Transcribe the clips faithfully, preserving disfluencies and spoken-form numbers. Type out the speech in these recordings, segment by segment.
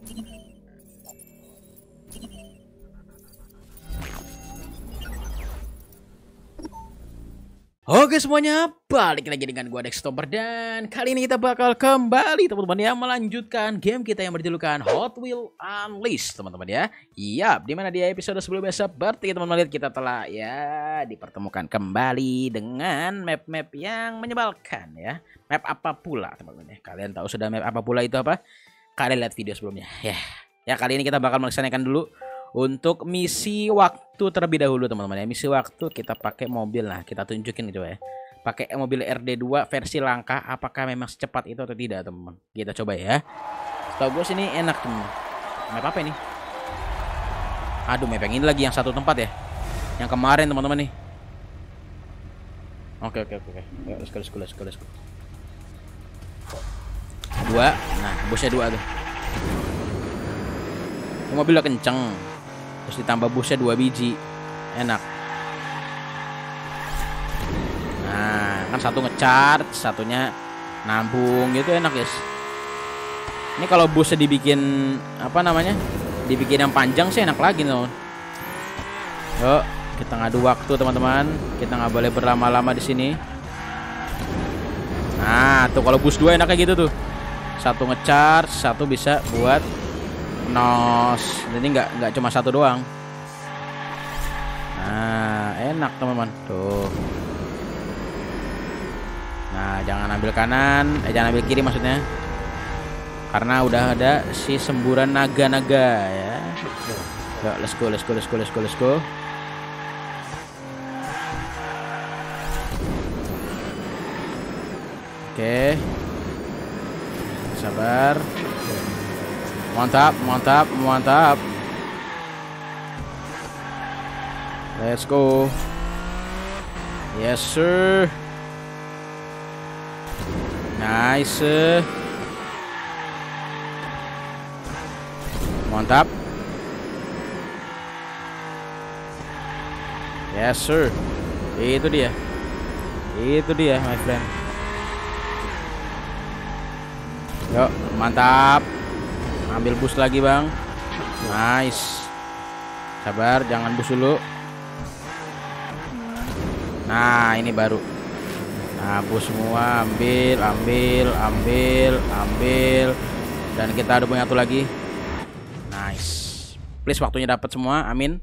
Oke semuanya, balik lagi dengan gua Dextober dan kali ini kita bakal kembali teman-teman ya melanjutkan game kita yang berjulukan Hot Wheels Unleashed teman-teman ya. Iya, dimana di episode sebelumnya seperti teman-teman lihat kita telah ya dipertemukan kembali dengan map-map yang menyebalkan ya. Map apa pula teman-teman ya? Kalian tahu sudah map apa pula itu apa? Kalian lihat video sebelumnya ya. Ya kali ini kita bakal melaksanakan dulu untuk misi waktu terlebih dahulu teman-teman ya. Misi waktu kita pakai mobil, lah kita tunjukin gitu ya. Pakai mobil R D dua versi langka, apakah memang secepat itu atau tidak teman-teman. Kita coba ya. Setahu gue sini enak teman. Map apa ini? Aduh, map yang ini lagi yang satu tempat ya. Yang kemarin teman-teman nih. Oke oke oke. Ayo let's go let's go let's go let's go. Dua. Nah, busnya dua tuh. Mobilnya kenceng. Terus ditambah busnya dua biji, enak. Nah kan satu ngecharge, satunya nabung gitu, enak guys. Ini kalau busnya dibikin apa namanya, dibikin yang panjang sih enak lagi teman. Yuk kita ngadu waktu teman-teman, kita nggak boleh berlama-lama di sini. Nah tuh kalau bus dua enaknya gitu tuh, satu ngecharge, satu bisa buat nos. Jadi nggak nggak cuma satu doang. Nah enak teman-teman tuh. Nah jangan ambil kanan, eh jangan ambil kiri maksudnya, karena udah ada si semburan naga-naga ya. Yuk let's go let's go let's go let's go let's go. Oke, sabar. Mantap, mantap, mantap. Let's go. Yes sir. Nice. Mantap. Yes sir. Itu dia. Itu dia my friend. Yuk, mantap. Ambil bus lagi bang. Nice. Sabar, jangan bus dulu. Nah ini baru. Nah bus semua, ambil, ambil, ambil, ambil. Dan kita ada punya satu lagi. Nice. Please waktunya dapat semua, amin.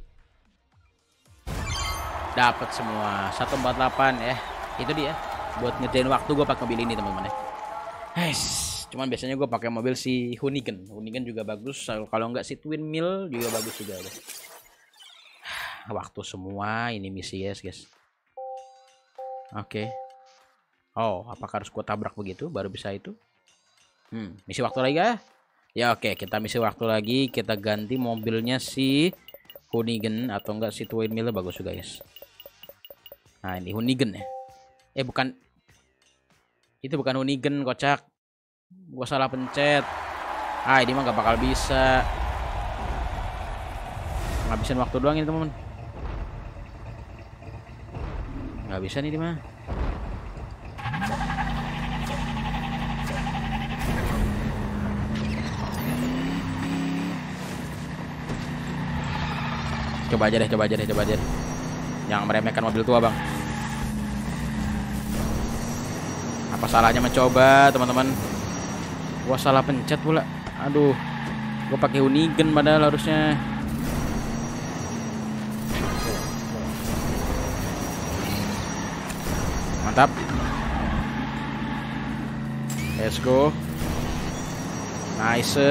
Dapat semua. seratus empat puluh delapan ya. Itu dia. Buat ngerjain waktu gue pakai mobil ini teman-teman ya. Guys. Cuman biasanya gue pakai mobil si Hoonigan. Hoonigan juga bagus. Kalau nggak si Twin Mill juga bagus juga. Waktu semua ini misi yes guys. Oke. Okay. Oh, apakah harus gue tabrak begitu baru bisa itu? Hmm, misi waktu lagi ya? Ya oke, okay. Kita misi waktu lagi. Kita ganti mobilnya si Hoonigan atau enggak si Twin Mill bagus juga guys. Nah ini Hoonigan ya. Eh bukan. Itu bukan Hoonigan kocak. Gua salah pencet. Ah ini mah gak bakal bisa. Ngabisin waktu doang ini teman-teman. Nggak bisa nih mah. Coba aja deh, coba aja deh, coba aja deh. Jangan meremehkan mobil tua bang. Apa salahnya mencoba teman-teman? Gua salah pencet pula. Aduh. Gua pakai Hoonigan padahal harusnya. Mantap. Let's go. Nice.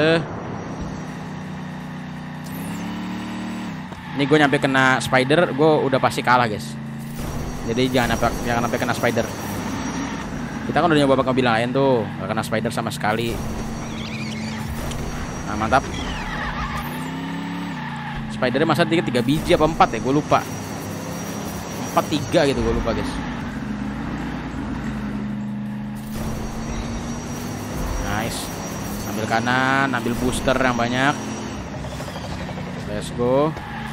Ini gue nyampe kena spider, gue udah pasti kalah guys. Jadi jangan sampai jangan sampai kena spider. Kita kan udah nyoba pakai mobil lain tuh, gak kena spider sama sekali. Nah mantap. Spidernya masa tiga, tiga biji apa empat ya, gue lupa. Empat tiga gitu, gue lupa guys. Nice. Ambil kanan, ambil booster yang banyak. Let's go.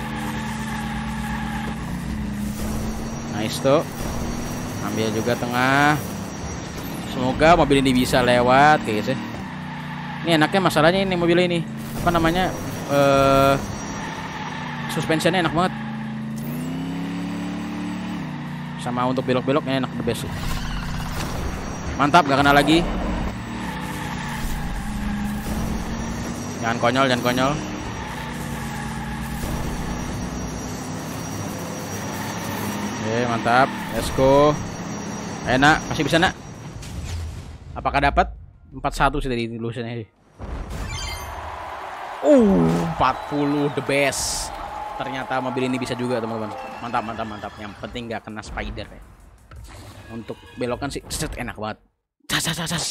Nice tuh. Ambil juga tengah. Semoga mobil ini bisa lewat guys ya. Ini enaknya masalahnya ini mobil ini. Apa namanya? Eh suspensionnya enak banget. Sama untuk belok-beloknya enak, the best. Mantap, gak kena lagi. Jangan konyol, jangan konyol. Oke, mantap. Let's go. Enak, masih bisa nak. Apakah dapat? empat satu sih dari lulusnya. Uh, empat puluh the best. Ternyata mobil ini bisa juga, teman-teman. Mantap, mantap, mantap. Yang penting gak kena spider ya. Untuk belokan sih set enak banget. Cas, cas, cas.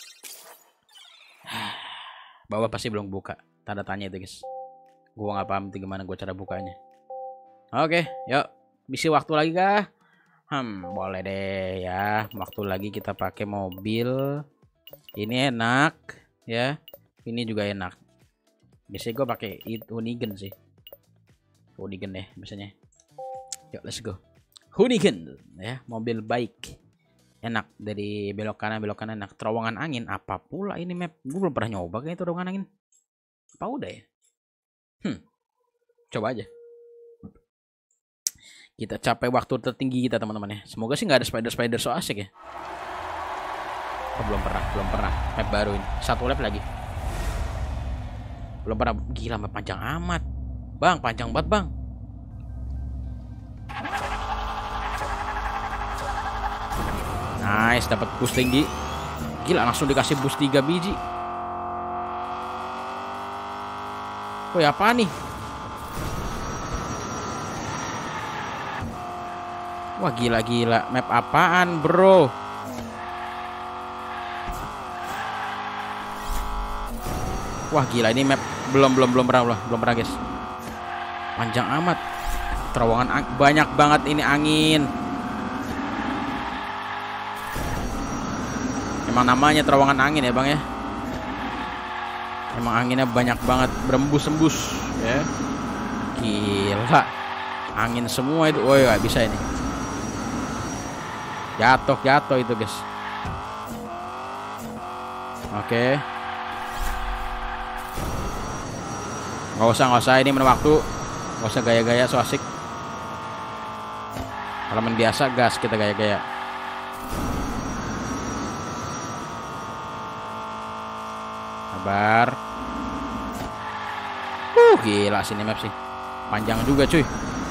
Bawah pasti belum buka. Tanda tanya itu, guys. Gua nggak paham tuh gimana gua cara bukanya. Oke, yuk. Bisi waktu lagi kah? Hmm, boleh deh ya. Waktu lagi kita pakai mobil. Ini enak, ya. Ini juga enak. Biasanya gue pakai Hoonigan sih. Hoonigan deh, biasanya. Yuk, let's go. Hoonigan, ya. Mobil baik. Enak dari belok kanan, belok kanan enak. Terowongan angin apa pula ini map? Gue belum pernah nyoba kayak terowongan angin. Apa udah ya? Hmm. Coba aja. Kita capai waktu tertinggi kita, teman-teman ya. Semoga sih nggak ada spider-spider so asik ya. Oh, belum pernah, belum pernah. Map baru ini. Satu lap lagi. Belum pernah. Gila, map panjang amat. Bang, panjang banget, Bang. Nice, dapat boost tinggi. Gila, langsung dikasih boost tiga biji. Woi, apa nih? Wah, gila-gila. Map apaan, bro? Wah, gila. Ini map belum, belum, belum pernah, belum pernah, guys. Panjang amat. Terowongan banyak banget ini angin. Emang namanya terowongan angin ya, Bang ya. Emang anginnya banyak banget, berembus-embus ya. Gila. Angin semua itu. Woi, nggak bisa ini. Jatuh, jatuh itu, guys. Oke. Nggak usah, nggak usah ini main waktu. Nggak usah gaya-gaya so asik. Kalau main biasa gas, kita gaya-gaya. Sabar. Uh, gila sini map sih. Panjang juga, cuy.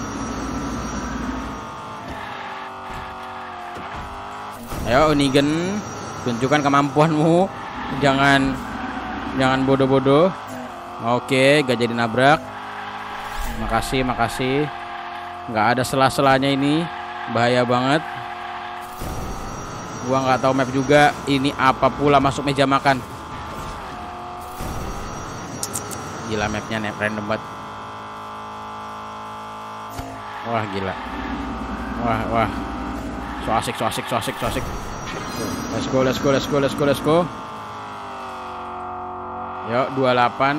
Ayo Hoonigan, tunjukkan kemampuanmu. Jangan jangan bodoh-bodoh. Oke, gak jadi nabrak. Makasih, makasih. Nggak ada sela-selanya ini. Bahaya banget. Gua nggak tahu map juga. Ini apa pula masuk meja makan. Gila, mapnya random banget. Wah, gila. Wah, wah. So asik, so asik, so asik, so asik. Let's go, let's go, let's go, let's go, let's go. Yuk, dua puluh delapan.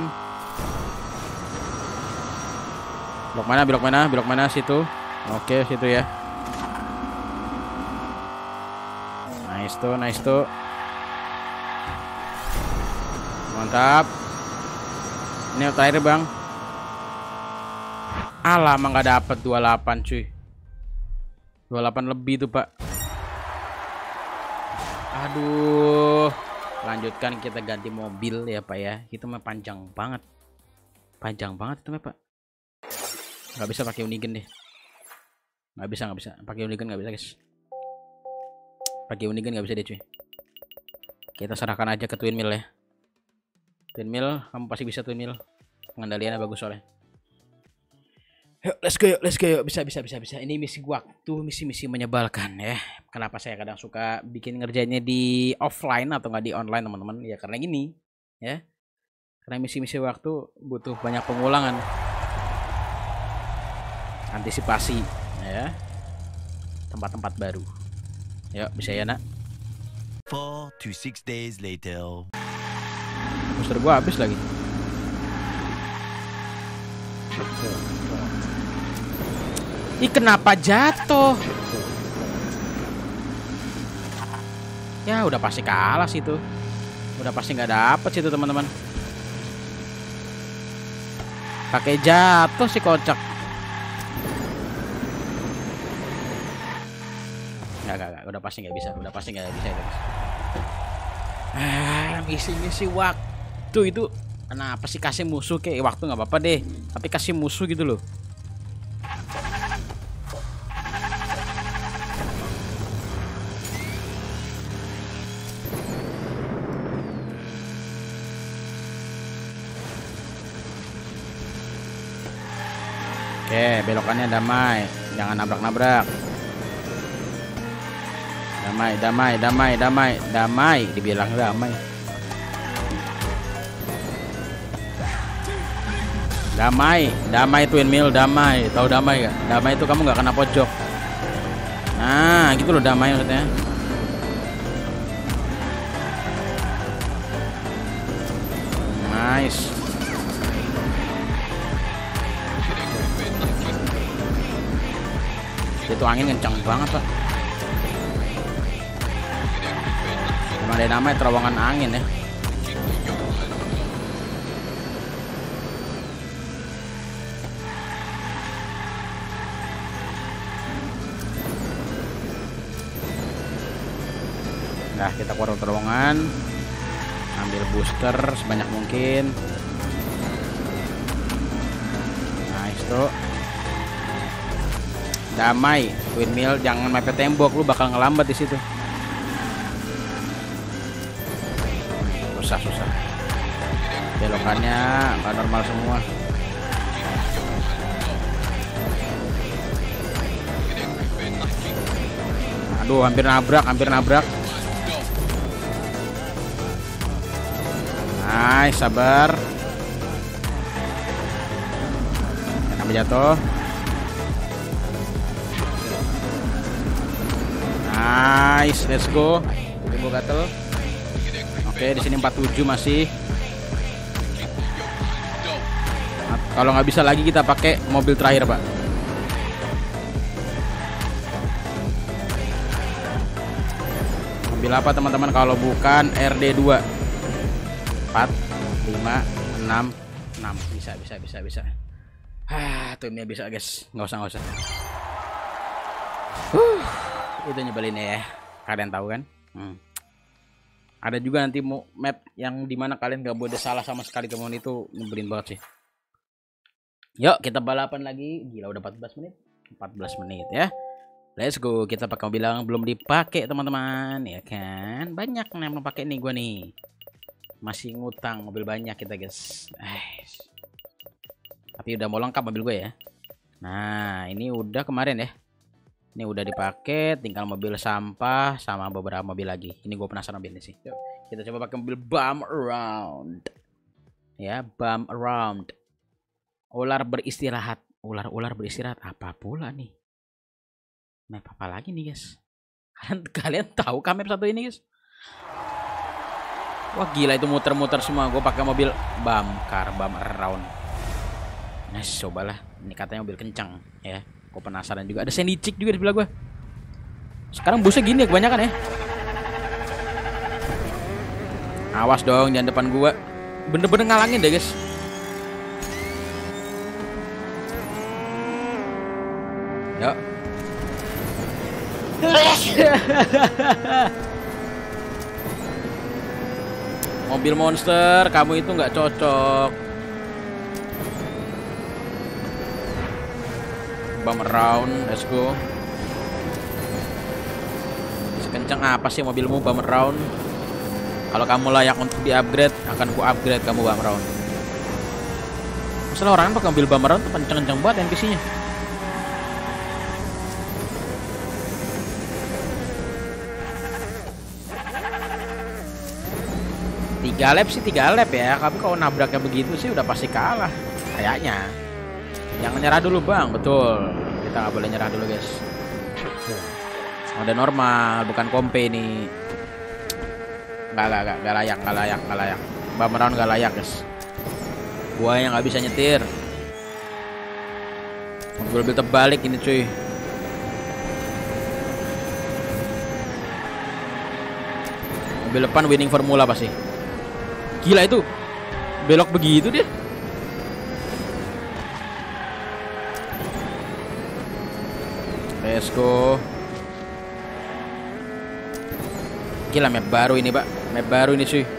Belok mana, belok mana, belok mana, situ. Oke, situ ya. Nice tuh, nice tuh. Mantap. Ini terakhir, Bang. Alah, emang gak dapet dua puluh delapan, cuy. dua puluh delapan lebih tuh, Pak. Aduh. Lanjutkan, kita ganti mobil ya, Pak ya. Itu mah panjang banget. Panjang banget itu mah, Pak. Nggak bisa pakai Hoonigan deh. Nggak bisa, nggak bisa. Pakai Hoonigan nggak bisa, guys. Pakai Hoonigan nggak bisa deh, cuy. Kita serahkan aja ke Twin Mill ya. Twin Mill, kamu pasti bisa Twin Mill. Pengendaliannya bagus soalnya. Yuk, let's go, yuk, let's go, yuk. Bisa, bisa, bisa, bisa. Ini misi waktu, misi-misi menyebalkan ya. Kenapa saya kadang suka bikin ngerjainnya di offline atau nggak di online, teman-teman? Ya karena gini, ya. Karena misi-misi waktu butuh banyak pengulangan, antisipasi, ya. Tempat-tempat baru. Yuk, bisa ya, nak. four to six days later. Booster gua habis lagi. Ih, kenapa jatuh? Ya udah pasti kalah sih tuh. Udah pasti nggak dapet sih itu teman-teman. Pakai jatuh si kocak. Nggak, nggak, nggak. Udah pasti nggak bisa. Udah pasti nggak bisa itu. Ah, misi-misi waktu itu. Kenapa sih kasih musuh kayak waktu nggak apa-apa deh. Tapi kasih musuh gitu loh. Oke, belokannya damai, jangan nabrak-nabrak. Damai, damai, damai, damai, damai, dibilang damai. Damai, damai twin mill, damai. Tahu damai gak? Damai itu kamu nggak kena pojok. Nah, gitu loh damai maksudnya. Nice. Itu angin kencang banget pak. Emang ada namanya terowongan angin ya. Nah kita keluar terowongan, ambil booster sebanyak mungkin. Nice tuh. Damai, windmill, jangan mepet tembok, lu bakal ngelambat di situ. Susah susah. Belokannya nggak normal semua. Aduh, hampir nabrak, hampir nabrak. Nice, sabar. Sampai jatuh. Nice, let's go. Tunggu gatel. Oke, di sini empat puluh tujuh masih. Nah, kalau nggak bisa lagi kita pakai mobil terakhir, Pak. Mobil apa, teman-teman? Kalau bukan R D dua. empat, lima, enam, enam. Bisa, bisa, bisa, bisa. Ah, timnya bisa, guys. Nggak usah, nggak usah. Huh. Itu nyebelin ya, kalian tahu kan? Hmm. Ada juga nanti map yang dimana kalian gak boleh salah sama sekali, teman, itu nyebelin banget sih. Yuk kita balapan lagi. Gila udah empat belas menit, empat belas menit ya. Let's go. Kita pakai mobil yang belum dipakai teman-teman, ya kan? Banyak yang mau pakai nih gua nih. Masih ngutang mobil banyak kita guys. Eh. Tapi udah mau lengkap mobil gue ya. Nah ini udah kemarin ya. Ini udah dipakai, tinggal mobil sampah sama beberapa mobil lagi. Ini gue penasaran mobil ini sih. Yuk, kita coba pakai mobil bum around. Ya, bum around. Ular beristirahat. Ular-ular beristirahat. Apa pula nih? Map apa lagi nih guys? Kalian, kalian tahu kan map satu ini guys? Wah gila itu muter-muter semua. Gue pakai mobil bum car, bum around. Nah, cobalah. Ini katanya mobil kencang ya. Gue penasaran juga. Ada sandy chick juga di sebelah gue. Sekarang busnya gini ya kebanyakan ya. Awas dong jangan depan gue. Bener-bener ngalangin deh guys. Yuk. Mobil monster, kamu itu nggak cocok. Bum around, let's go. Sekencang apa sih mobilmu bum around? Kalau kamu layak untuk di-upgrade, akan ku upgrade kamu bum around. Masalah orang pakai mobil bum around tuh kenceng-kenceng banget N P C-nya. Tiga lap sih tiga lap ya, tapi kalau nabraknya begitu sih udah pasti kalah kayaknya. Jangan nyerah dulu bang, betul. Kita nggak boleh nyerah dulu guys. Udah normal, bukan kompe ini. Nggak, nggak, nggak, nggak layak, nggak layak, nggak layak. Bum around nggak layak guys. Gua yang nggak bisa nyetir. Mobil-mobil terbalik ini cuy. Mobil depan winning formula pasti. Gila itu. Belok begitu dia. Let's go. Gila, map baru ini, Pak. Map baru ini, cuy.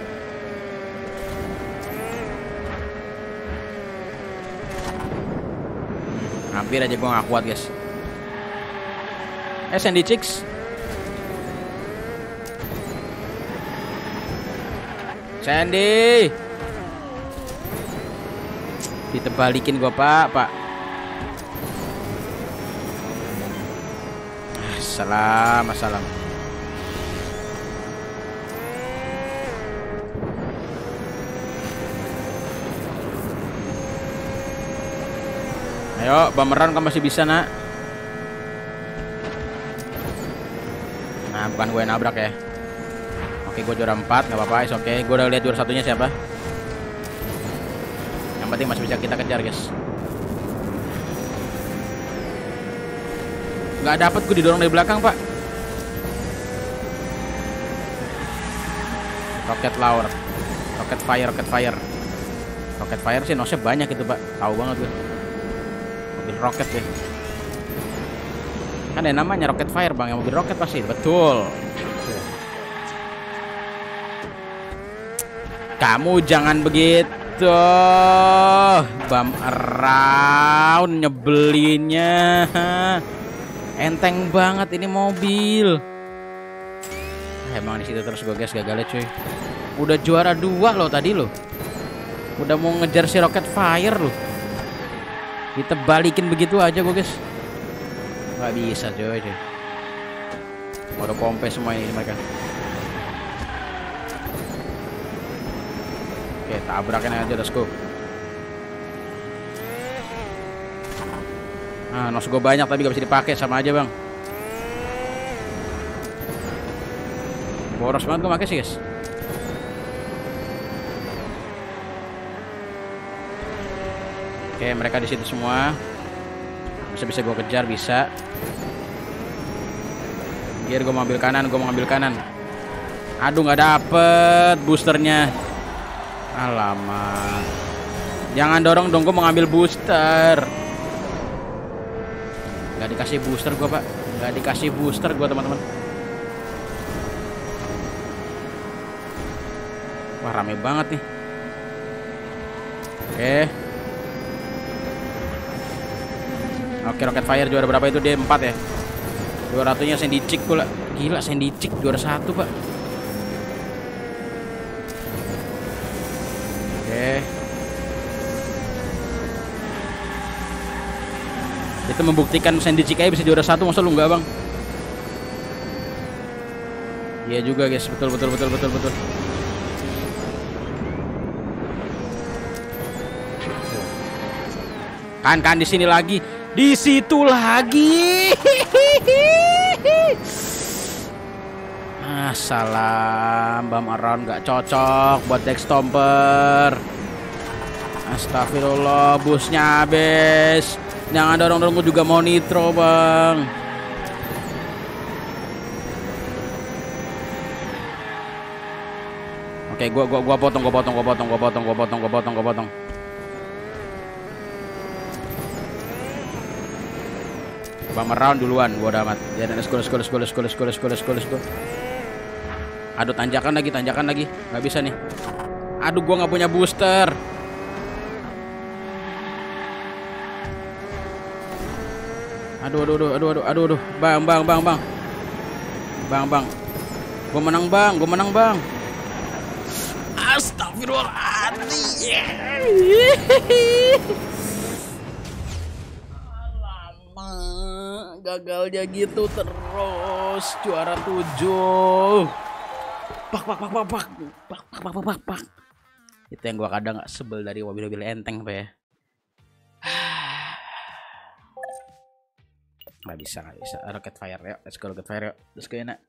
Hampir aja gua gak kuat, guys. Eh, Sandy Chicks. Sandy. Ditebalikin gua, Pak, Pak. Salam, salam. Ayo, bameran kan masih bisa, nak. Nah, bukan gue nabrak ya. Oke, gue juara empat, nggak apa-apa, oke. Okay. Gue udah lihat juara satunya siapa. Yang penting masih bisa kita kejar, guys. Nggak dapet, gue didorong dari belakang, Pak. Rocket Launcher, Rocket Fire, Rocket Fire, Rocket Fire sih nosnya banyak itu, Pak. Tahu banget gue. Mobil roket deh. Kan ada namanya Rocket Fire, Bang. Yang mobil roket pasti. Betul. Kamu jangan begitu. Bam around nyebelinnya. Enteng banget ini mobil. Emang di situ terus gue, guys, gagalnya, cuy. Udah juara dua loh tadi loh. Udah mau ngejar si Rocket Fire loh. Kita balikin begitu aja gue, guys. Gak bisa, coy, coy. Udah pompe semua ini mereka. Oke, tabrakin aja, let's go. Nah, nos gue banyak tapi gak bisa dipakai, sama aja, Bang. Boros banget gue pakai sih, guys. Oke, mereka di situ semua. Bisa bisa gue kejar, bisa. Gear, gue mau ambil kanan, gue mau ambil kanan. Aduh, nggak dapet boosternya. Alamak. Jangan dorong dong, gue mau ngambil booster. Nggak dikasih booster gue, Pak. Nggak dikasih booster gue, teman-teman. Wah, rame banget nih. Oke. Oke, Rocket Fire juara berapa itu? Dia empat ya. Juara satunya Sandy Chick pula. Gila, Sandy Chick juara satu, Pak. Oke. Itu membuktikan Sandy Chick aja bisa juara satu, masa lu enggak, Bang? Iya juga, guys. Betul betul betul betul betul. Kan kan di sini lagi. Di situ lagi. Ah, salam, Bam around nggak cocok buat Dex Stomper. Astagfirullah, busnya habis. Jangan dorong-dorong, gue juga mau nitro, Bang. Oke, gua gua gua potong, gua potong, gua potong, gua potong, gua potong, gua potong, gua potong. Bang round duluan, gua udah amat. Ya, let's go, let's go, let's go, let's go, let's go, let's go, let's go, let's go. Aduh, tanjakan lagi, tanjakan lagi. Nggak bisa nih. Aduh, gua nggak punya booster. Aduh, aduh, aduh, aduh, aduh, aduh, aduh. Bang, bang, bang, bang. Bang, bang. Gua menang, Bang. Gua menang, Bang. Astagfirullahaladzim. Gagalnya gitu terus. Juara tujuh. Pak pak pak pak pak pak pak pak pak pak. Itu yang gua kadang gak sebel dari mobil-mobil enteng, Pak ya. Gak bisa, gak bisa. Rocket Fire, yuk. Let's go Rocket Fire, yuk. Let's go, enak.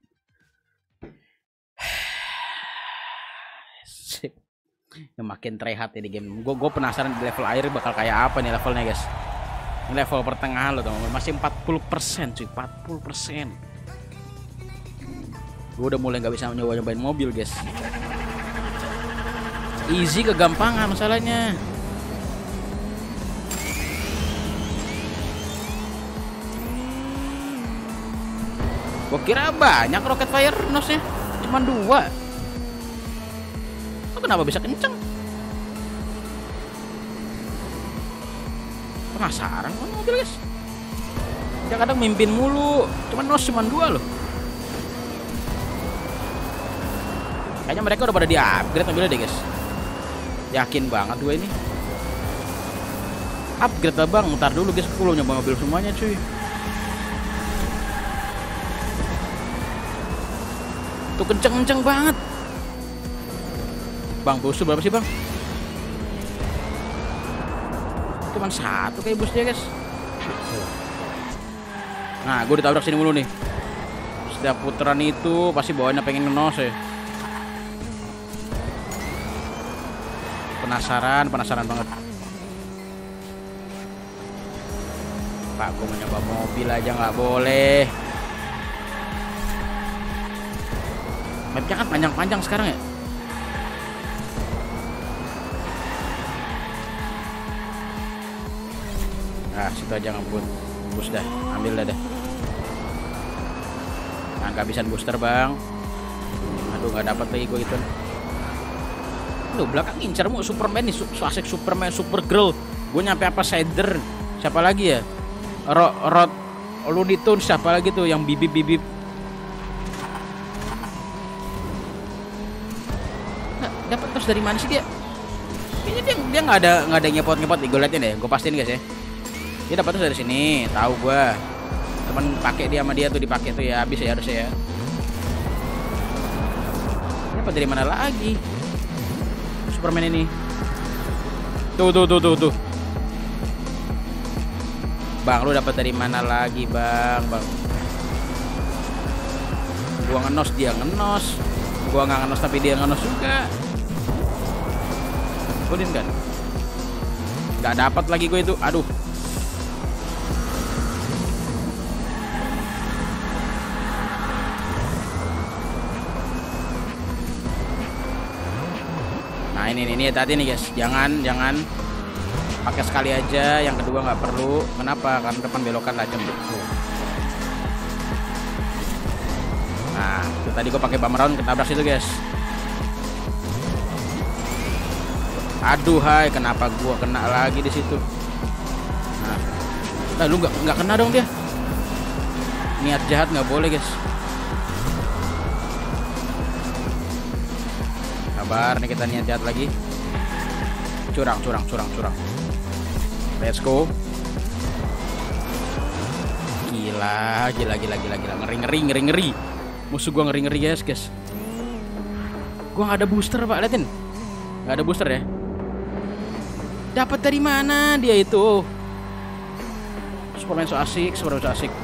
Sip. Yang makin tryhard ya di game. Gue gue penasaran di level air bakal kayak apa nih levelnya, guys. Ini level pertengahan loh, teman-teman. Masih empat puluh persen, cuy. empat puluh persen. Gue udah mulai nggak bisa nyoba-nyobain mobil, guys. Easy kegampangan masalahnya. Gua kira banyak rocket fire nosnya, cuma dua. Oh, kenapa bisa kenceng? Penasaran kan mobil guys. Dia kadang mimpin mulu, cuman nos cuma dua loh. Kayaknya mereka udah pada di-upgrade mobilnya deh guys. Yakin banget gue ini. Upgrade lah bang, ntar dulu guys, aku belum nyoba mobil semuanya cuy. Tuh kenceng-kenceng banget. Bang, busnya berapa sih bang? Cuman satu kayak busnya guys. Nah, gue ditabrak sini mulu nih. Setiap putaran itu pasti bawaannya pengen ngenos ya. Penasaran, penasaran banget. Pak, gue mau nyoba mobil aja nggak boleh. Mapnya kan panjang-panjang sekarang ya. Nah, situ aja ngebut. Bus dah, ambil dah dah. Nah, kehabisan booster bang. Aduh, nggak dapat lagi gue gitu. Tuh belakang ngincar mu Superman nih, so asik Superman, Supergirl. Gue nyampe apa Sider. Siapa lagi ya? Rod, Rod, Looney Tunes siapa lagi tuh yang bibip-bibip. Nah, dapat terus dari mana sih dia? Kayaknya dia dia nggak ada nggak ada ngepot-ngepot nih, gue liatin deh, gue pastiin guys ya. Dia dapat terus dari sini, tahu gue. Temen pakai dia sama dia tuh dipakai tuh ya, habis ya harusnya ya. Dapat dari mana lagi? Superman ini. Tuh tuh tuh tuh tuh. Bang, lu dapat dari mana lagi, Bang? Bang. Gua ngenos, dia ngenos. Gua nggak ngenos tapi dia ngenos juga. Godin kan? Nggak dapat lagi gue itu. Aduh. Nah ini ini tadi nih guys, jangan jangan pakai sekali aja, yang kedua nggak perlu. Kenapa? Karena depan belokan tajam. Nah itu tadi gue pakai bumper round ketabrak situ guys. Aduh hai, kenapa gua kena lagi di situ? Nah, nah lu nggak nggak kena dong dia. Niat jahat nggak boleh guys. Sabar nih, kita niat jahat lagi. Curang, curang, curang, curang. Let's go. Gila, gila, gila, gila, gila. Ngeri, ngeri, ngeri, ngeri. Musuh gua ngeri, ngeri guys, guys. Gua nggak ada booster pak, liatin. Nggak ada booster ya. Dapat dari mana dia itu? Superman so asik, Superman so asik.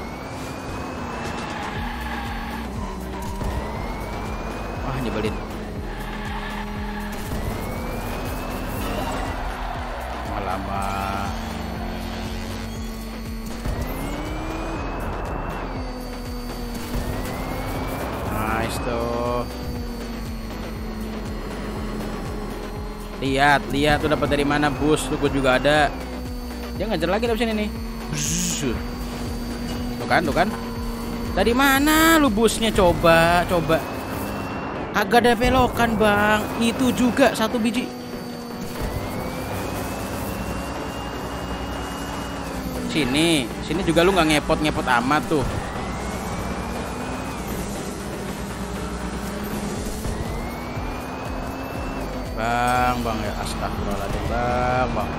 Wah, nyebelin. Alamak. Nice tuh. Lihat, lihat tuh dapat dari mana bus, tuh gue juga ada. Dia ngejar lagi dari sini nih. Tuh kan, tuh kan. Dari mana lu busnya, coba, coba. Kagak ada belokan, Bang. Itu juga satu biji. Sini, sini juga lu nggak ngepot-ngepot amat tuh. Bang, bang ya, astagfirullahaladzim, bang, bang.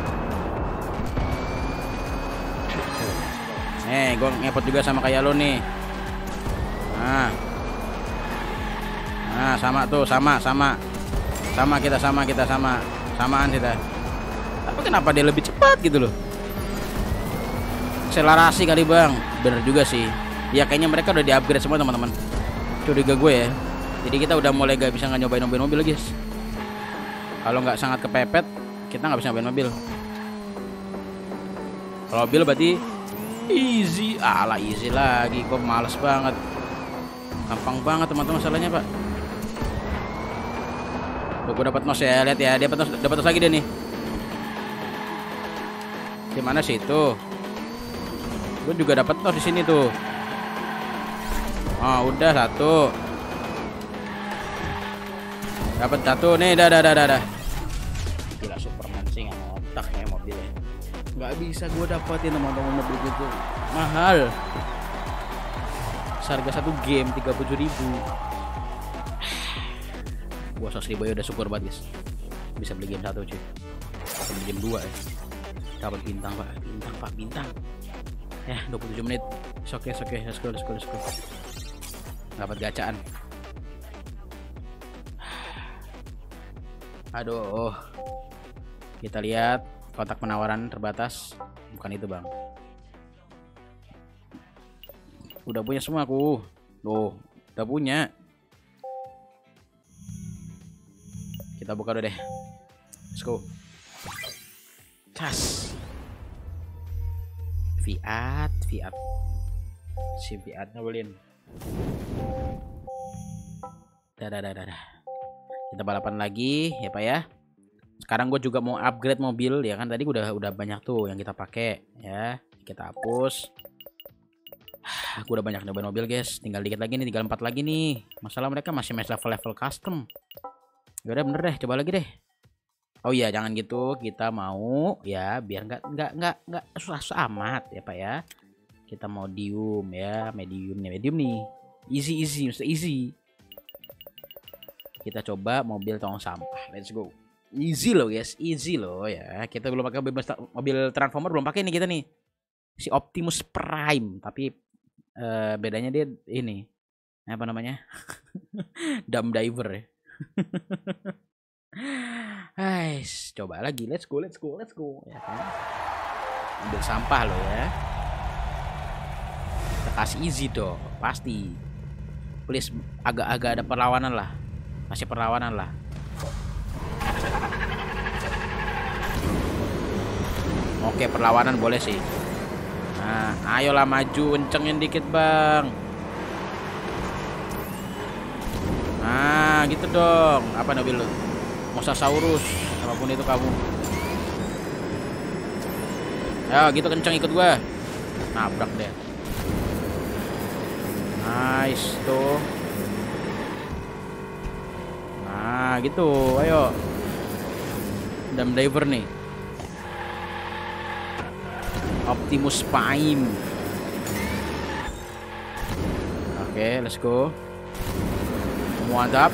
Nih, gue ngepot juga sama kayak lo nih. Nah, nah sama tuh, sama, sama, sama kita, sama kita, sama, samaan kita. Tapi kenapa dia lebih cepat gitu loh? Akselerasi kali bang, bener juga sih. Ya kayaknya mereka udah di-upgrade semua teman-teman. Curiga gue ya. Jadi kita udah mulai gak bisa nggak nyobain mobil-mobil lagi guys. Kalau nggak sangat kepepet, kita nggak bisa nyobain mobil. Kalau mobil berarti easy, alah easy lagi, kok males banget. Gampang banget teman-teman masalahnya pak. Tuh gue dapat nos ya, lihat ya, dia dapat nos, dapat nos lagi dia nih. Di mana sih itu? Gue juga dapat nos di sini tuh. Oh, udah satu. Dapat satu nih, dah dah dah dah. Gila, Superman sih nggak otak ya mobilnya. Nggak bisa gue dapetin teman-teman mobil gitu. Mahal. Harga satu game tiga puluh tujuh ribu. Gua seratus ribu ya udah syukur banget guys. Bisa beli game satu cuy. Bisa beli game dua ya. Dapat bintang pak, bintang pak, bintang. Ya dua puluh tujuh menit. Oke oke, okay. Let's go, let's go, let's go. Dapat gacaan. Aduh. Kita lihat kotak penawaran terbatas. Bukan itu bang. Udah punya semua aku. Loh, udah punya. Kita buka dulu deh. Let's go. Cas. Fiat, Fiat. Si Fiat nyebelin. Dah, dah, dah, dah. Kita balapan lagi, ya Pak ya. Sekarang gue juga mau upgrade mobil, ya kan tadi udah udah banyak tuh yang kita pakai, ya. Kita hapus. Aku udah banyak nyobain mobil guys. Tinggal dikit lagi nih, tinggal empat lagi nih. Masalah mereka masih match level-level custom. Yaudah bener deh, coba lagi deh. Oh iya, jangan gitu. Kita mau ya biar nggak nggak nggak nggak susah-susah amat ya Pak ya. Kita mau medium ya, medium nih, medium nih. Easy easy, mesti easy. Kita coba mobil tong sampah. Let's go. Easy loh guys, easy loh ya. Kita belum pakai mobil, mobil transformer, belum pakai nih kita nih. Si Optimus Prime, tapi uh, bedanya dia ini apa namanya? Dumb diver ya. Guys, coba lagi. Let's go, let's go, let's go ya kan. Ambil sampah loh ya. Kita kasih easy dong, pasti. Please agak-agak ada perlawanan lah. Masih perlawanan lah. Oke, perlawanan boleh sih. Nah, ayolah maju, kencengin dikit bang. Nah, gitu dong. Apa mobil lu? Mosasaurus, apapun itu kamu. Ya, gitu kenceng ikut gua. Nabrak deh. Nice tuh. Nah, gitu. Ayo. Dumb diver nih. Optimus Prime. Oke, okay, let's go. Mantap.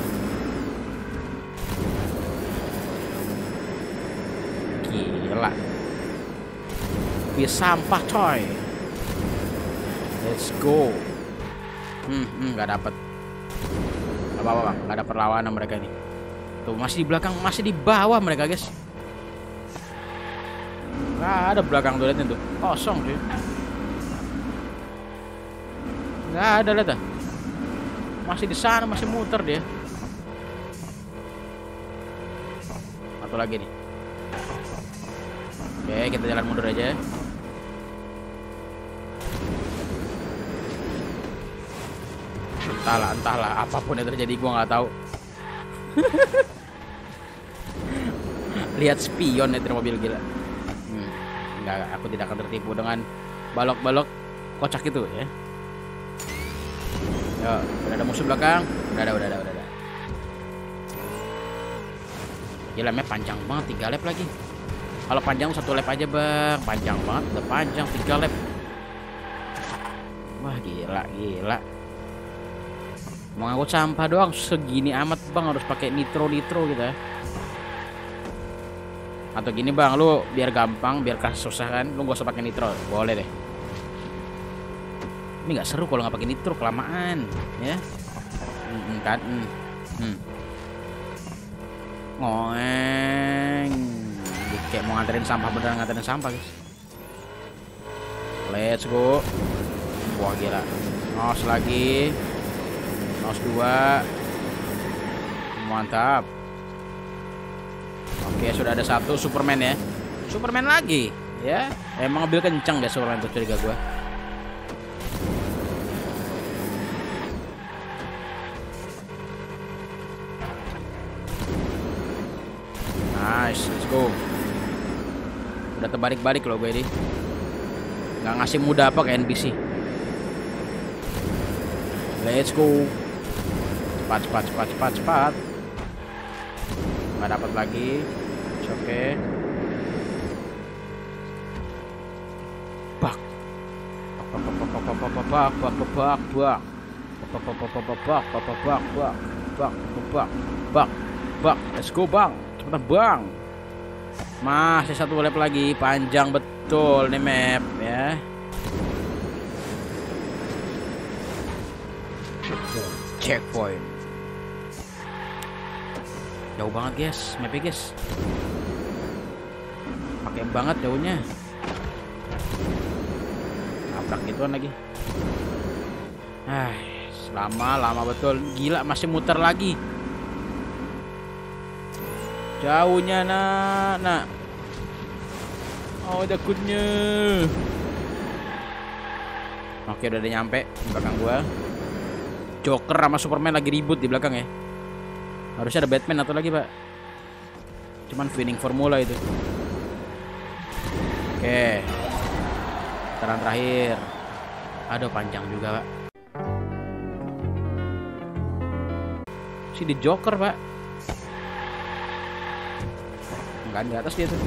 Gila. Bis sampah coy. Let's go. Hmm, hmm nggak dapet. Gak apa-apa bang, nggak ada perlawanan mereka ini. Tuh masih di belakang, masih di bawah mereka guys. Nggak ada belakang tuh, liatin tuh, kosong sih. Nggak ada, lihat dah. Masih di sana, masih muter dia. Satu lagi nih. Oke, kita jalan mundur aja. Entahlah, entahlah, apapun yang terjadi gua nggak tahu. Lihat spion itu mobil gila. Hmm, enggak, aku tidak akan tertipu dengan balok-balok kocak itu ya. Yo, udah ada musuh belakang. Udah ada, udah ada, udah ada. Gila, map panjang banget, tiga lap lagi. Kalau panjang satu lap aja bang, panjang banget, udah panjang tiga lap. Wah gila, gila. Mau ngangkut sampah doang segini amat bang, harus pakai nitro nitro gitu ya. Atau gini bang, lu biar gampang, biar kasih susah kan, lu gak usah pakai nitro, boleh deh. Ini nggak seru kalau nggak pakai nitro, kelamaan ya. Hmm, kan, hmm. Hmm. Ngoeng, kayak mau nganterin sampah, beneran nganterin sampah guys. Let's go. Wah gila, nos lagi. Nos dua. Mantap. Oke, sudah ada satu Superman ya. Superman lagi ya. Emang mobil kencang guys Superman tuh, curiga gua. Nice, let's go. Udah terbalik-balik loh gue ini. Nggak ngasih muda apa ke N P C. Let's go. Cepat, cepat, cepat, cepat, cepat. Nggak dapat lagi. Oke. Okay. Bak. Bak, bak, bak, bak, bak, bak, bak, bak, bak, bak. Bak, bak, bak, bak, bak, bak, bak, bak, bak, bak, bak, bak, bak. Let's go bang. Cepetan bang. Masih satu lap lagi. Panjang betul nih map ya. Checkpoint. Jauh banget guys, mapnya guys. Pakai banget jauhnya. Nabrak gituan lagi. Ah, lama lama betul. Gila masih muter lagi. Jauhnya nak, nak. Oh takutnya. Oke udah ada nyampe di belakang gua. Joker sama Superman lagi ribut di belakang ya. Harusnya ada Batman atau lagi pak. Cuman winning formula itu. Oke. Putaran terakhir. Aduh panjang juga pak. Si di Joker pak. Enggak di atas dia tuh.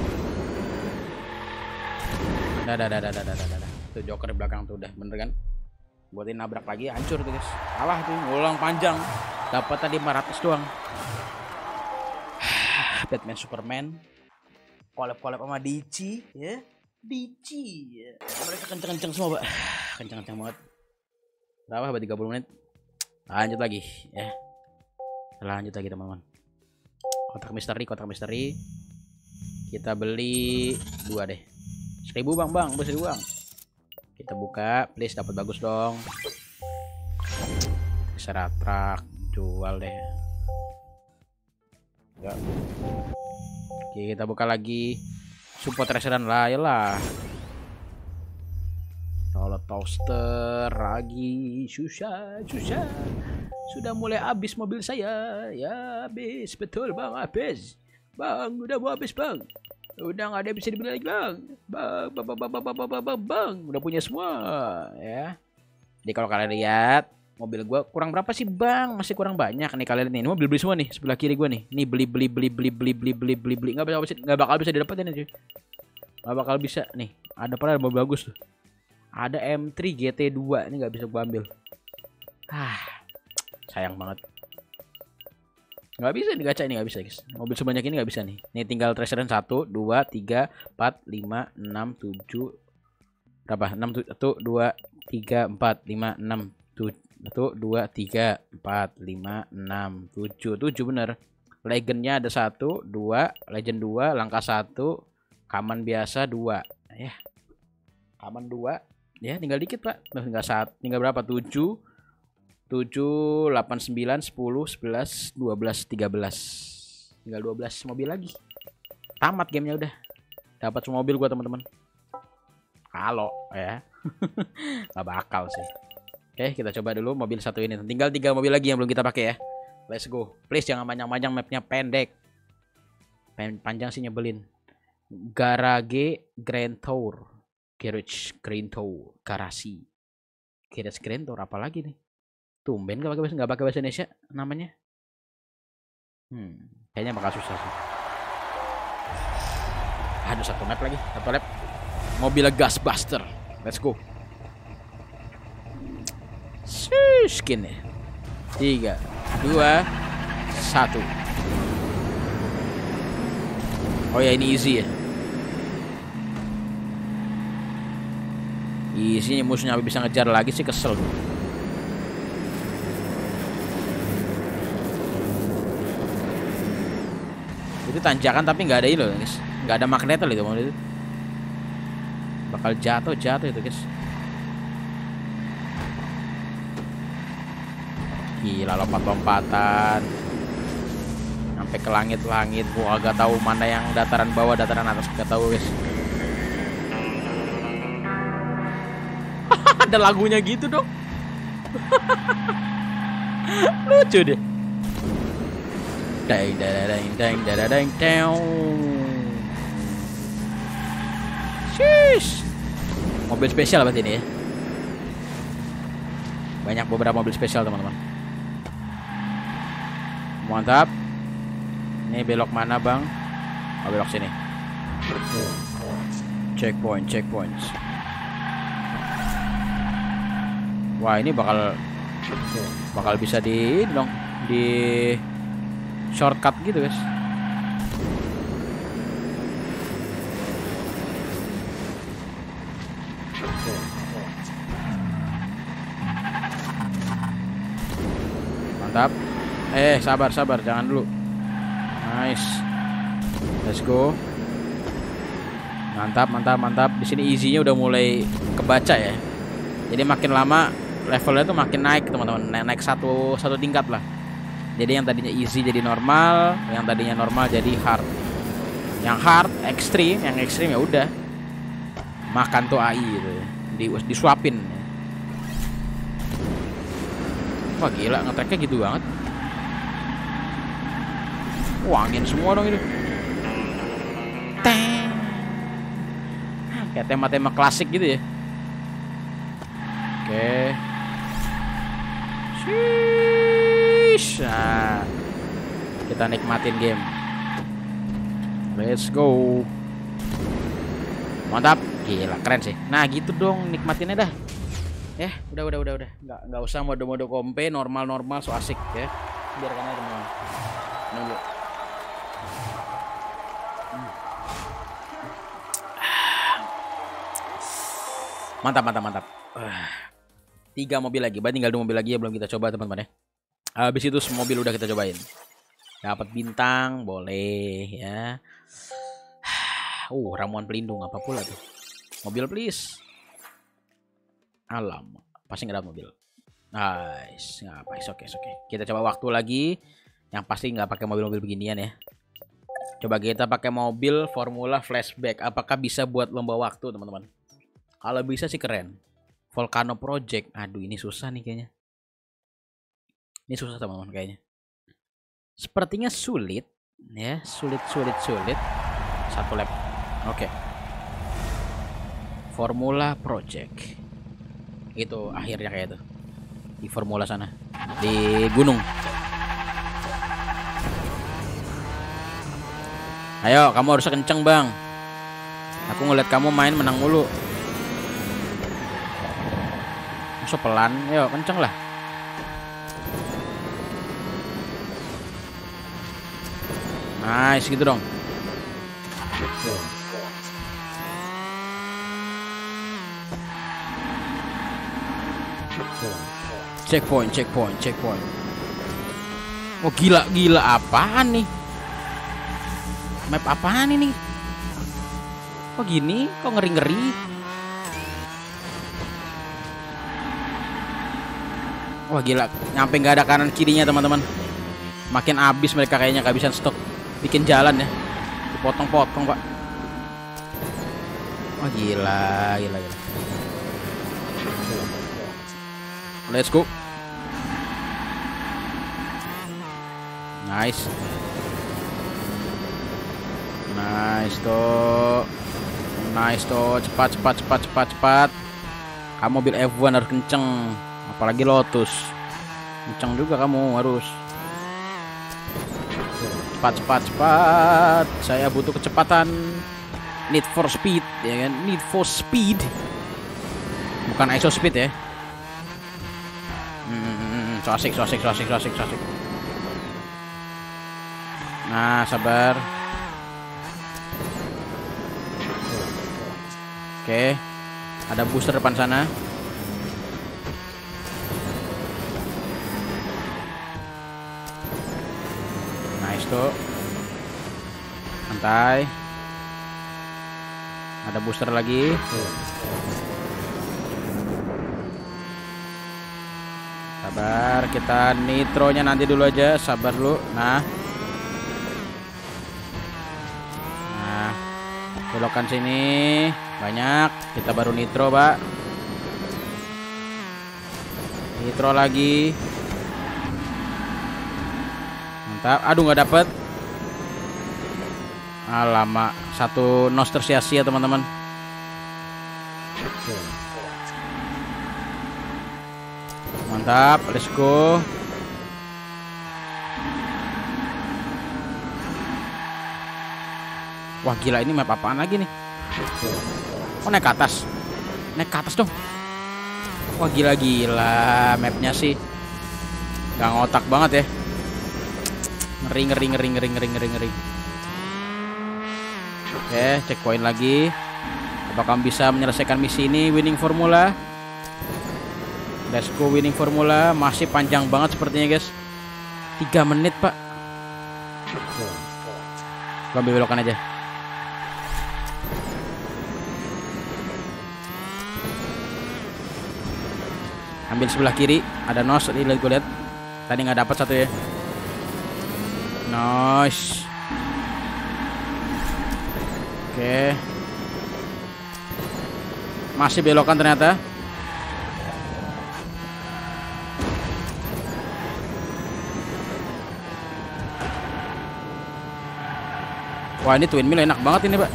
Dah dah dah dah dah dah dah. Tuh Joker di belakang tuh udah bener kan. Buatin nabrak lagi hancur tuh guys. Kalah tuh ngulang panjang. Dapat tadi lima ratus doang. Batman Superman collab-collab sama D C ya. D C ya. Mereka kenceng-kenceng semua pak. Kenceng-kenceng banget. Berapa tiga puluh menit. Lanjut lagi ya. Lanjut lagi teman-teman. Kotak misteri, kotak misteri. Kita beli dua deh. Seribu bang bang, bos seribu bang. Kita buka, please dapat bagus dong. Seratrak, jual deh. Ya. Oke, kita buka lagi. Support resedan lah, yalah. Kalau toaster lagi susah, susah. Sudah mulai habis mobil saya. Ya habis, betul bang, habis. Bang, udah mau habis bang. Udah nggak ada yang bisa dibeli lagi bang. Bang, bang, bang, bang, bang, bang, bang, bang. Udah punya semua ya. Jadi kalau kalian lihat mobil gua kurang berapa sih bang? Masih kurang banyak nih kalian nih. Ini mobil beli semua nih sebelah kiri gua nih. Nih beli beli beli beli beli beli beli beli beli. Nggak bakal bisa nggak bakal bisa didapetin aja. Nggak bakal bisa nih. Ada padahal mobil bagus tuh. Ada M tiga G T dua ini nggak bisa gua ambil. Ah, sayang banget. Nggak bisa nih gacha ini, nggak bisa guys. Mobil sebanyak ini nggak bisa nih. Nih tinggal treasurean satu, dua, tiga, empat, lima, enam, tujuh. Berapa? enam, satu, dua, tiga, empat, lima, enam, tujuh. satu, dua, tiga, empat, lima, enam, tujuh. tujuh bener. Legendnya ada satu, dua, legend dua, langkah satu, kaman biasa dua. Ya. Kaman dua. Ya, tinggal dikit, Pak. Tinggal satu, tinggal berapa? tujuh, tujuh, delapan, sembilan, sepuluh, sebelas, dua belas, tiga belas. Tinggal dua belas mobil lagi. Tamat gamenya udah. Dapat semua mobil gua, teman-teman. Kalau ya. Gak bakal sih. Oke, kita coba dulu mobil satu ini. Tinggal tiga mobil lagi yang belum kita pakai ya. Let's go. Please jangan panjang-panjang, mapnya pendek. Panjang sih nyebelin. Garage Grand Tour. Garage Grand Tour. Garasi. Garage Grand Tour apa lagi nih? Tumben gak pakai bahasa, nggak pakai bahasa Indonesia namanya. Hmm, kayaknya bakal susah sih. Aduh, satu lap lagi, satu lap. Mobil Gasbuster. Let's go. Skin ya. Tiga, dua, satu. Oh ya ini easy ya. Easy, musuhnya bisa ngejar lagi sih, kesel tuh. Itu tanjakan tapi nggak ada ini loh guys, nggak ada magnetel itu mobil itu, bakal jatuh jatuh itu guys. Gila lompat-lompatan sampai ke langit-langit. Gua agak tahu mana yang dataran bawah dataran atas, nggak tahu guys. Ada lagunya gitu dong. Lucu deh. Dang dang dang dang dang dang dang. Wish. Mobil spesial berarti ini ya. Banyak beberapa mobil spesial teman-teman. Mantap. Ini belok mana bang? Oh, belok sini. Checkpoint, checkpoint. Wah ini bakal bakal bisa di dong di shortcut gitu guys. Mantap. Eh sabar sabar jangan dulu. Nice. Let's go. Mantap mantap mantap. Di sini easy-nya udah mulai kebaca ya. Jadi makin lama levelnya tuh makin naik teman-teman. Naik, naik satu satu tingkat lah. Jadi yang tadinya easy jadi normal, yang tadinya normal jadi hard. Yang hard ekstrim, yang ekstrim ya udah makan tuh A I gitu ya. Di disuapin. Wah gila ngetracknya gitu banget. Wah angin semua dong itu. Teng. Kayak tema-tema klasik gitu ya. Oke. Shish. Nah, kita nikmatin game. Let's go. Mantap. Gila keren sih. Nah gitu dong nikmatinnya dah. Ya udah udah udah udah. Nggak nggak usah mode-mode kompe normal-normal so asik ya. Biarkan aja teman-teman. Nunggu. Mantap mantap mantap. Uh, tiga mobil lagi, berarti tinggal dua mobil lagi ya belum kita coba teman-teman ya. Habis itu semua mobil udah kita cobain. Dapat bintang boleh ya. Uh ramuan pelindung apa pula tuh. Mobil please. Alam pasti nggak ada mobil. Nice, nggak apa, oke oke. Kita coba waktu lagi. Yang pasti nggak pakai mobil-mobil beginian ya. Coba kita pakai mobil Formula Flashback. Apakah bisa buat lomba waktu teman-teman? Kalau bisa sih keren. Volcano Project. Aduh ini susah nih kayaknya. Ini susah teman-teman kayaknya. Sepertinya sulit ya, sulit sulit sulit. Satu lap. Oke. Formula Project. Itu akhirnya kayak itu. Di formula sana. Di gunung. Ayo, kamu harus kenceng, Bang. Aku ngeliat kamu main menang mulu. Masa pelan? Ayo, kenceng lah. Nice, gitu dong. Checkpoint, checkpoint, checkpoint. Oh gila, gila apaan nih? Map apaan ini? Kok gini? Kok ngeri-ngeri? Wah gila, nyampe nggak ada kanan kirinya teman-teman. Makin abis mereka kayaknya gak bisa stok bikin jalan ya. Dipotong-potong pak. Wah gila, gila, gila. Let's go. Nice. Nice toh. Nice toh. Cepat cepat cepat cepat cepat. Kamu mobil F satu harus kenceng. Apalagi Lotus. Kenceng juga kamu harus. Cepat cepat cepat. Saya butuh kecepatan. Need for speed ya kan? Need for speed. Bukan I S O speed ya. Hmm, so asik, so asik, so asik, so asik, so asik. Nah, sabar. Oke. Ada booster depan sana. Nice tuh. Santai. Ada booster lagi. Sabar, kita nitronya nanti dulu aja, sabar dulu. Nah. Nah. Belokan sini banyak, kita baru nitro, Pak. Nitro lagi. Mantap. Aduh nggak dapet. Alamak, satu nos tersia-sia teman-teman. Mantap, let's go. Wah gila, ini map apaan lagi nih? Oh naik ke atas. Naik ke atas dong. Wah gila-gila, mapnya sih gak ngotak banget ya. Ngeri ngeri ngeri ngeri ngeri ngeri ngeri. Oke, checkpoint lagi. Apakah kamu bisa menyelesaikan misi ini? Winning formula. Let's go, winning formula. Masih panjang banget sepertinya guys. tiga menit pak. Gua ambil belokan aja. Ambil sebelah kiri. Ada nos. Ini lihat gue lihat. Tadi nggak dapat satu ya. Nice. Oke. Masih belokan ternyata. Wah ini twin mill enak banget ini pak.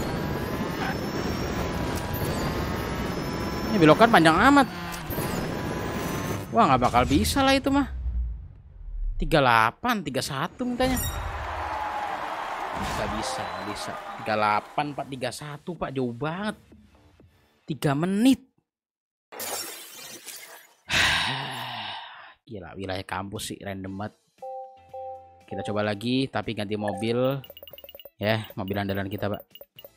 Ini belokan panjang amat. Wah nggak bakal bisa lah itu mah. tiga puluh delapan, tiga puluh satu mintanya. Bisa bisa bisa. tiga puluh delapan pak, tiga puluh satu pak, jauh banget. tiga menit. Gila, wilayah kampus sih random banget. Kita coba lagi tapi ganti mobil. Ya, mobil andalan kita, Pak.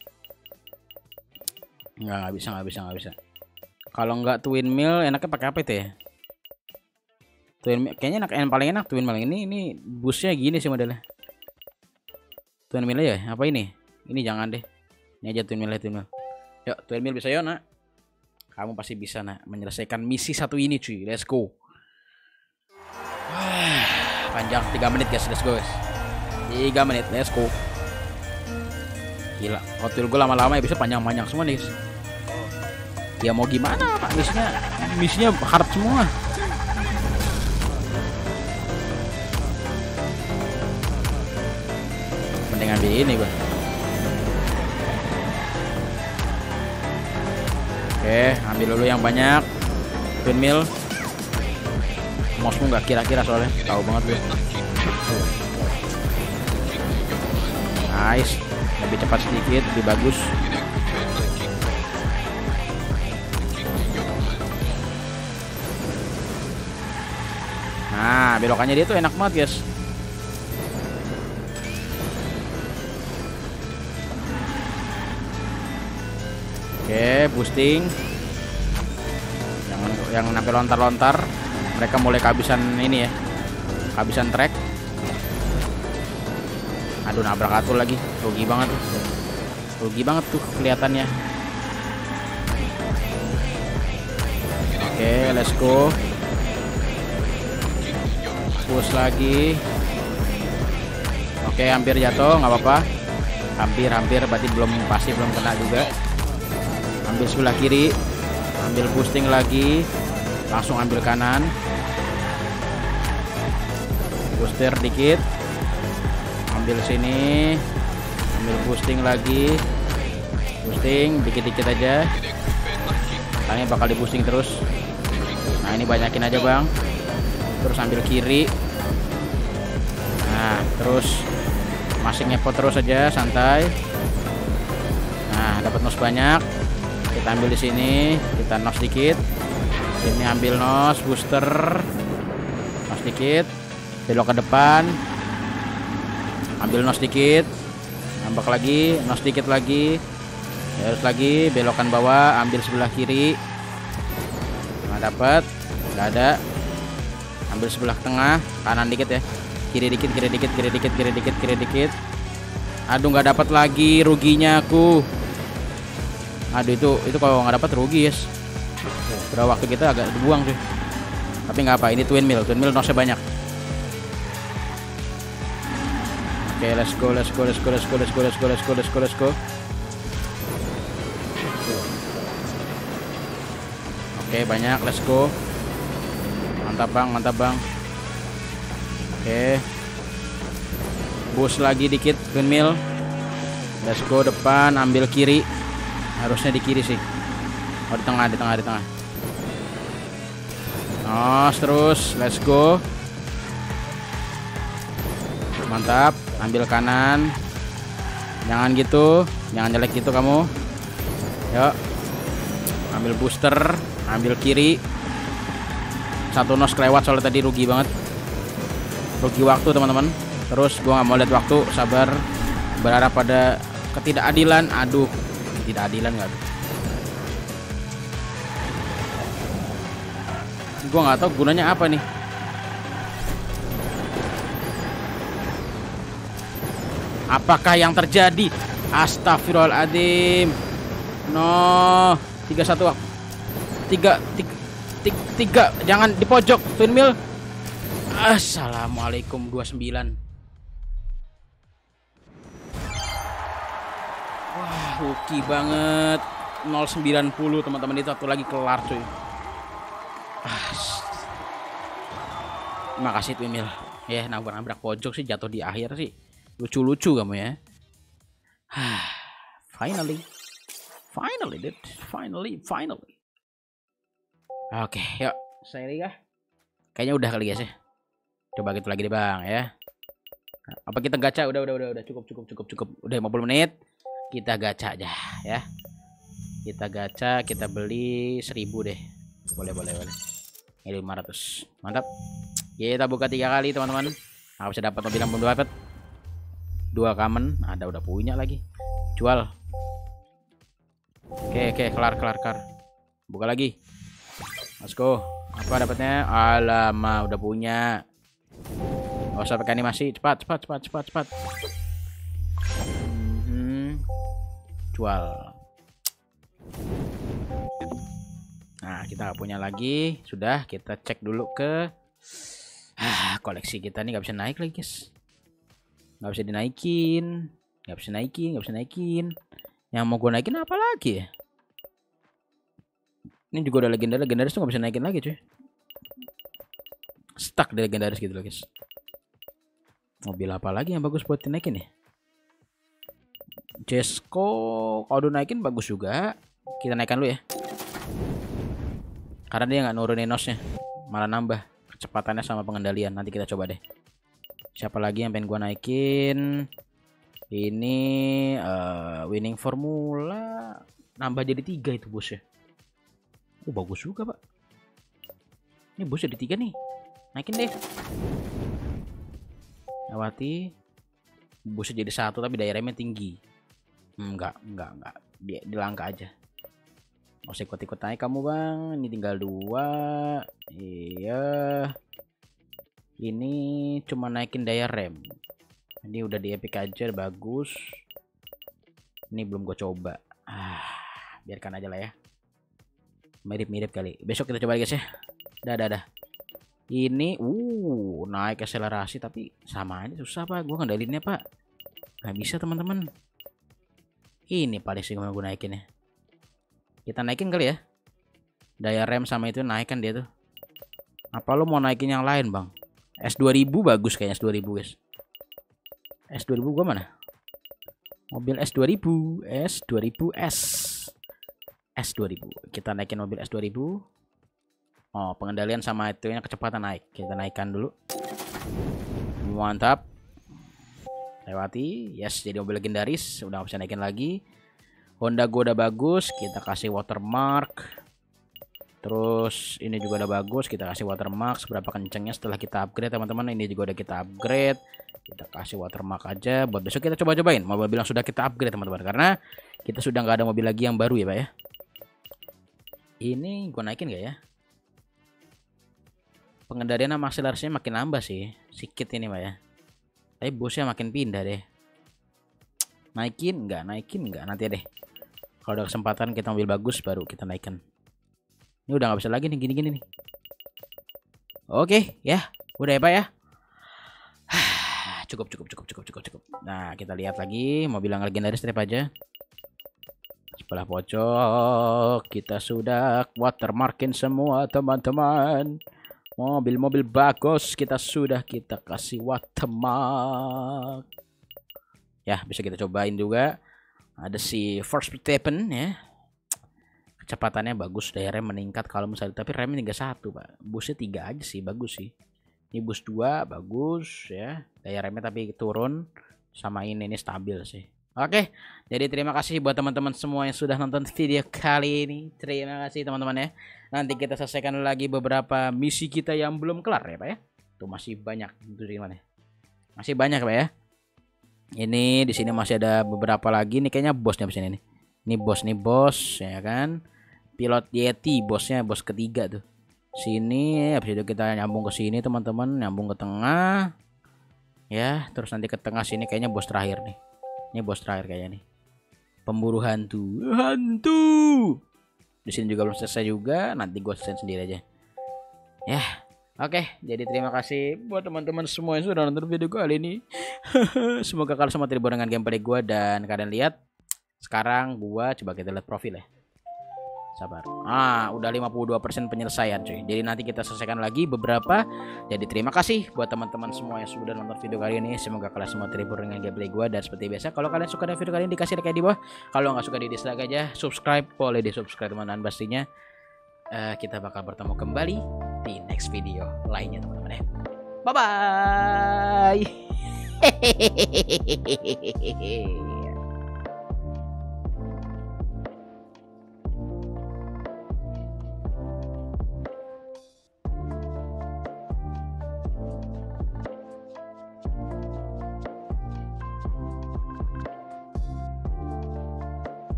Enggak, enggak bisa, enggak bisa, enggak bisa. Kalau enggak twin mill, enaknya pakai apa itu ya? Twin mill, kayaknya enak, yang paling enak twin mill ini. Ini busnya gini sih modelnya. Twin mill ya? Apa ini? Ini jangan deh. Ini aja twin mill, twin mill. Yuk, twin mill bisa yuk, nak. Kamu pasti bisa, nak, menyelesaikan misi satu ini, cuy. Let's go. Panjang tiga menit, guys. Let's go, guys. tiga menit, let's go. Gila, Hot Wheels gue lama-lama ya bisa panjang-panjang semua nih. Ya mau gimana pak, misinya misinya hard semua. Mending ambil ini gue. Oke, ambil dulu yang banyak. Twin mill. Mouse-mu nggak kira-kira soalnya, tahu banget gue. Nice. Lebih cepat sedikit, lebih bagus. Nah, belokannya dia tuh enak banget, guys. Oke, boosting. Yang yang nampil lontar-lontar, mereka mulai kehabisan ini ya. Kehabisan track. Aduh, nabrak atul lagi, rugi banget tuh, rugi banget tuh kelihatannya. Oke, let's go, push lagi. Oke, hampir jatuh, nggak apa-apa, hampir-hampir, berarti belum pasti belum kena juga. Ambil sebelah kiri, ambil boosting lagi, langsung ambil kanan, booster dikit. Ambil sini, ambil boosting lagi, boosting dikit-dikit aja. Nah, ini bakal di boosting terus. Nah ini banyakin aja bang. Terus ambil kiri. Nah terus masih ngepot terus aja, santai. Nah dapat nos banyak. Kita ambil di sini, kita nos dikit. Sini ambil nos, booster, nos dikit, belok ke depan. Ambil nos dikit, nambah lagi, nos dikit lagi, terus lagi belokan bawah, ambil sebelah kiri, nggak dapat, nggak ada, ambil sebelah tengah, kanan dikit ya, kiri dikit, kiri dikit, kiri dikit, kiri dikit, kiri dikit, aduh nggak dapat lagi, ruginya aku, aduh itu itu kalau nggak dapat rugi yes, berapa waktu kita agak dibuang sih, tapi nggak apa, ini twin mill, twin mill nosnya banyak. Oke, okay, let's go, let's go, let's go, let's go, let's go, let's go, let's go, let's go, let's go. Oke, okay, banyak, let's go. Mantap bang, mantap bang. Oke, okay. Boost lagi dikit, twin mill. Let's go depan, ambil kiri. Harusnya di kiri sih. Oh, di tengah, di tengah, di tengah. Oh, terus, let's go. Mantap, ambil kanan. Jangan gitu, jangan jelek gitu kamu. Yuk. Ambil booster, ambil kiri. Satu nos kelewat soalnya tadi rugi banget. Rugi waktu teman-teman. Terus gua nggak mau lihat waktu, sabar. Berharap pada ketidakadilan. Aduh, ketidakadilan nggak tuh. Gua nggak tahu gunanya apa nih. Apakah yang terjadi? Astagfirullahaladzim. No, tiga satu. Tiga, tiga, tiga, tiga. Jangan di pojok, twin mill. Assalamualaikum dua puluh sembilan. Wah, hoki banget. nol sembilan nol teman-teman, itu satu lagi kelar cuy. Ah, terima kasih twin mill. Ya, nabrak-nabrak pojok sih, jatuh di akhir sih. Lucu-lucu kamu ya. Finally. Finally, dude. Finally, finally. Oke, yuk. Saya lihat. Kayaknya udah kali guys ya. Coba gitu lagi deh bang ya. Apa kita gacha? Udah, udah, udah, udah. Cukup, cukup, cukup, cukup. Udah lima puluh menit. Kita gacha aja ya. Kita gacha, kita beli seribu deh. Boleh, boleh, boleh. Ini lima ratus. Mantap. Kita buka tiga kali teman-teman. Aku bisa dapat mobil yang belum dapat. Dua common, ada udah punya lagi. Jual. Oke, oke, kelar, kelar, kelar. Buka lagi. Let's go. Apa dapatnya? Alamak, udah punya. Gak usah pakai animasi. Cepat, cepat, cepat, cepat, cepat. Hmm. Jual. Nah, kita gak punya lagi. Sudah, kita cek dulu ke ah, koleksi kita nih. Gak bisa naik lagi guys. Nggak bisa dinaikin, nggak bisa naikin, nggak bisa naikin. Yang mau gue naikin apa lagi ya? Ini juga udah legendaris, legendaris tuh nggak bisa naikin lagi cuy. Stuck di legendaris gitu loh guys. Mobil apa lagi yang bagus buat dinaikin ya? Jesco, kalau udah naikin bagus juga. Kita naikkan dulu ya. Karena dia nggak nurunin nosnya, malah nambah kecepatannya sama pengendalian. Nanti kita coba deh. Siapa lagi yang pengen gua naikin? Ini uh, winning formula nambah jadi tiga itu bosnya. Oh bagus juga pak. Ini bosnya di tiga nih. Naikin deh. Lewati. Bosnya jadi satu tapi daya remnya tinggi. Enggak, enggak, enggak. Dia dilangka aja. Mau ikut-ikut naik kamu bang. Ini tinggal dua. Iya. Ini cuma naikin daya rem. Ini udah di epic aja, bagus. Ini belum gue coba. Ah, biarkan aja lah ya. Mirip-mirip kali. Besok kita coba guys ya. Dah, dah, dah. Ini, uh, naik akselerasi tapi sama aja susah pak. Gue ngendalinnya pak. Gak bisa teman-teman. Ini paling sih gue naikin ya. Kita naikin kali ya. Daya rem sama itu naikkan dia tuh. Apa lo mau naikin yang lain bang? S dua ribu bagus kayaknya S dua ribu guys. S dua ribu gua mana? Mobil S dua ribu, S dua ribu S. S dua ribu. Kita naikin mobil S dua ribu. Oh, pengendalian sama itu yang kecepatan naik. Kita naikkan dulu. Mantap. Lewati. Yes, jadi mobil legendaris. Udah nggak bisa naikin lagi. Honda gua udah bagus. Kita kasih watermark. Terus ini juga udah bagus, kita kasih watermark seberapa kencengnya setelah kita upgrade teman-teman. Ini juga udah kita upgrade, kita kasih watermark aja. Buat besok kita coba-cobain mobil yang sudah kita upgrade teman-teman, karena kita sudah nggak ada mobil lagi yang baru ya pak ya. Ini gue naikin gak ya? Pengendalian sama akselerasinya makin nambah sih, sedikit ini pak ya. Tapi bosnya makin pindah deh. Naikin nggak? Naikin nggak? Nanti deh. Kalau ada kesempatan kita mobil bagus baru kita naikkan. Ini udah nggak bisa lagi nih gini-gini nih. Oke ya, udah ya pak ya. Cukup cukup cukup cukup cukup cukup. Nah kita lihat lagi mobil yang legendaris trip aja. Sebelah pojok kita sudah watermarkin semua teman-teman. Mobil-mobil bagus kita sudah kita kasih watermark. Ya bisa kita cobain juga. Ada si Verstappen ya. Kecepatannya bagus, daya rem meningkat kalau misalnya, tapi remnya tinggal satu Pak. Busnya tiga aja sih, bagus sih. Ini bus dua bagus ya. Daya remnya tapi turun. Sama ini ini stabil sih. Oke, jadi terima kasih buat teman-teman semua yang sudah nonton video kali ini. Terima kasih teman-teman ya. Nanti kita selesaikan lagi beberapa misi kita yang belum kelar ya Pak ya. Tuh masih banyak. Itu di mana? Masih banyak Pak ya. Ini di sini masih ada beberapa lagi nih, kayaknya bosnya di sini nih. Ini bos nih bos ya kan. Pilot Yeti bosnya, bos ketiga tuh. Sini habis itu kita nyambung ke sini teman-teman, nyambung ke tengah. Ya, terus nanti ke tengah sini kayaknya bos terakhir nih. Ini bos terakhir kayaknya nih. Pemburu hantu. Hantu. Di sini juga belum selesai juga, nanti gue selesai sendiri aja. Ya. Oke, jadi terima kasih buat teman-teman semua yang sudah nonton video kali ini. Semoga kalian semua terhibur dengan gameplay gue, dan kalian lihat sekarang gua coba kita lihat profil ya. Sabar. Ah, udah lima puluh dua persen penyelesaian cuy. Jadi nanti kita selesaikan lagi beberapa. Jadi terima kasih buat teman-teman semua yang sudah nonton video kali ini. Semoga kalian semua terhibur dengan gameplay gua, dan seperti biasa kalau kalian suka dengan video kali ini dikasih like di bawah. Kalau nggak suka di dislike aja. Subscribe, boleh di subscribe teman-teman pastinya. Uh, kita bakal bertemu kembali di next video lainnya teman-teman ya. Bye bye.